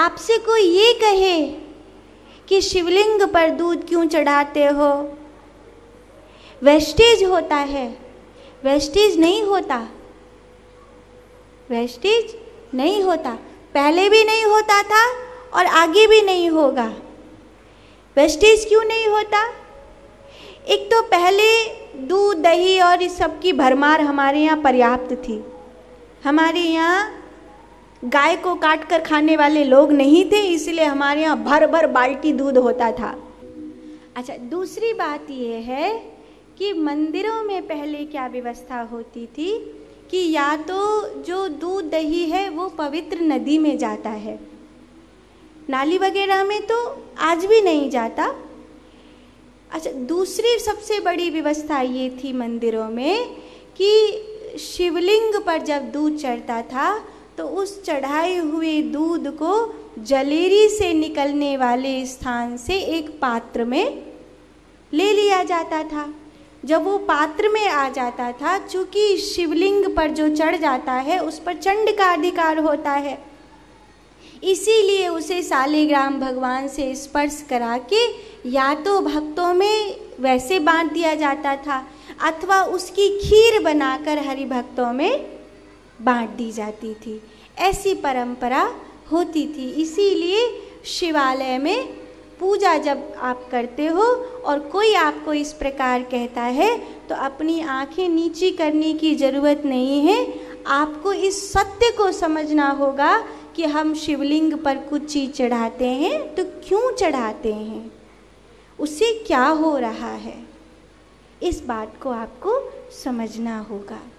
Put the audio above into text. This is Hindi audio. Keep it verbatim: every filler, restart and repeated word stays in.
आपसे कोई ये कहे कि शिवलिंग पर दूध क्यों चढ़ाते हो, वेस्टेज होता है, वेस्टेज नहीं होता, वेस्टेज नहीं होता, पहले भी नहीं होता था और आगे भी नहीं होगा। वेस्टेज क्यों नहीं होता? एक तो पहले दूध दही और इस सब की भरमार हमारे यहाँ पर्याप्त थी। हमारे यहाँ गाय को काट कर खाने वाले लोग नहीं थे, इसलिए हमारे यहाँ भर भर बाल्टी दूध होता था। अच्छा, दूसरी बात ये है कि मंदिरों में पहले क्या व्यवस्था होती थी कि या तो जो दूध दही है वो पवित्र नदी में जाता है, नाली वगैरह में तो आज भी नहीं जाता। अच्छा, दूसरी सबसे बड़ी व्यवस्था ये थी मंदिरों में कि शिवलिंग पर जब दूध चढ़ता था तो उस चढ़ाए हुए दूध को जलेरी से निकलने वाले स्थान से एक पात्र में ले लिया जाता था। जब वो पात्र में आ जाता था, चूँकि शिवलिंग पर जो चढ़ जाता है उस पर चंड का अधिकार होता है, इसीलिए उसे सालिग्राम भगवान से स्पर्श करा के या तो भक्तों में वैसे बांट दिया जाता था अथवा उसकी खीर बनाकर हरि भक्तों में बांट दी जाती थी। ऐसी परंपरा होती थी। इसीलिए शिवालय में पूजा जब आप करते हो और कोई आपको इस प्रकार कहता है तो अपनी आंखें नीची करने की ज़रूरत नहीं है। आपको इस सत्य को समझना होगा कि हम शिवलिंग पर कुछ चीज़ चढ़ाते हैं तो क्यों चढ़ाते हैं, उससे क्या हो रहा है, इस बात को आपको समझना होगा।